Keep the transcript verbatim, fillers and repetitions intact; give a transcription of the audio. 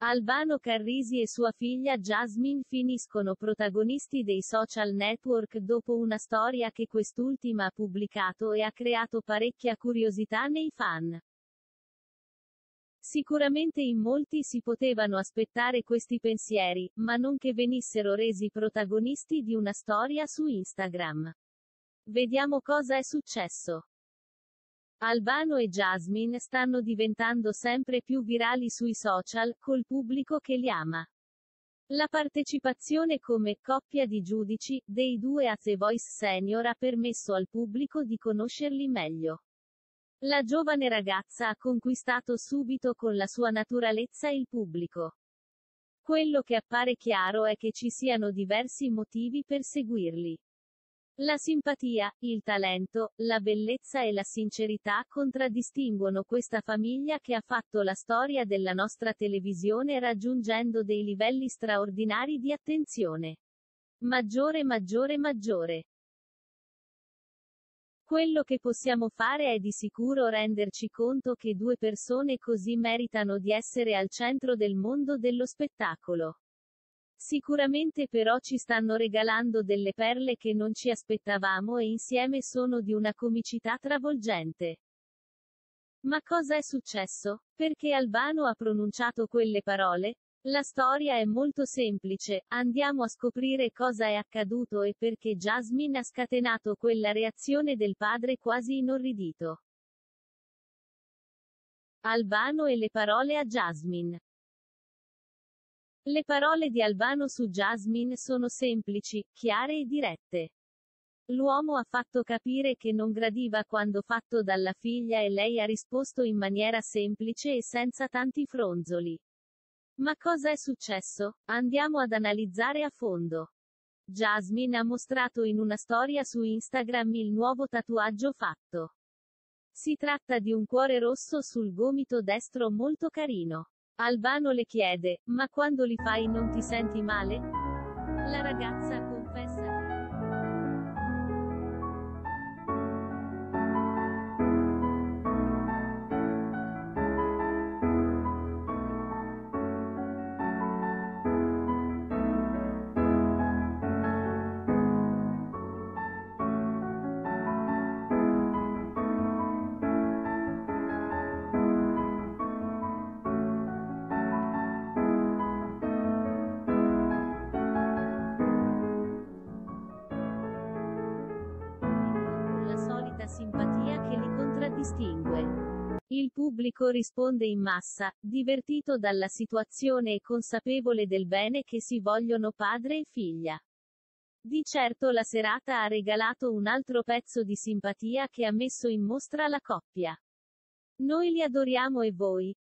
Albano Carrisi e sua figlia Jasmine finiscono protagonisti dei social network dopo una storia che quest'ultima ha pubblicato e ha creato parecchia curiosità nei fan. Sicuramente in molti si potevano aspettare questi pensieri, ma non che venissero resi protagonisti di una storia su Instagram. Vediamo cosa è successo. Albano e Jasmine stanno diventando sempre più virali sui social, col pubblico che li ama. La partecipazione come coppia di giudici dei due a The Voice Senior ha permesso al pubblico di conoscerli meglio. La giovane ragazza ha conquistato subito con la sua naturalezza il pubblico. Quello che appare chiaro è che ci siano diversi motivi per seguirli. La simpatia, il talento, la bellezza e la sincerità contraddistinguono questa famiglia che ha fatto la storia della nostra televisione raggiungendo dei livelli straordinari di attenzione. Maggiore, maggiore, maggiore. Quello che possiamo fare è di sicuro renderci conto che due persone così meritano di essere al centro del mondo dello spettacolo. Sicuramente però ci stanno regalando delle perle che non ci aspettavamo e insieme sono di una comicità travolgente. Ma cosa è successo? Perché Albano ha pronunciato quelle parole? La storia è molto semplice, andiamo a scoprire cosa è accaduto e perché Jasmine ha scatenato quella reazione del padre quasi inorridito. Albano e le parole a Jasmine. Le parole di Albano su Jasmine sono semplici, chiare e dirette. L'uomo ha fatto capire che non gradiva quando fatto dalla figlia e lei ha risposto in maniera semplice e senza tanti fronzoli. Ma cosa è successo? Andiamo ad analizzare a fondo. Jasmine ha mostrato in una storia su Instagram il nuovo tatuaggio fatto. Si tratta di un cuore rosso sul gomito destro molto carino. Albano le chiede, ma quando li fai non ti senti male? La ragazza confessa. Simpatia che li contraddistingue. Il pubblico risponde in massa, divertito dalla situazione e consapevole del bene che si vogliono padre e figlia. Di certo la serata ha regalato un altro pezzo di simpatia che ha messo in mostra la coppia. Noi li adoriamo e voi?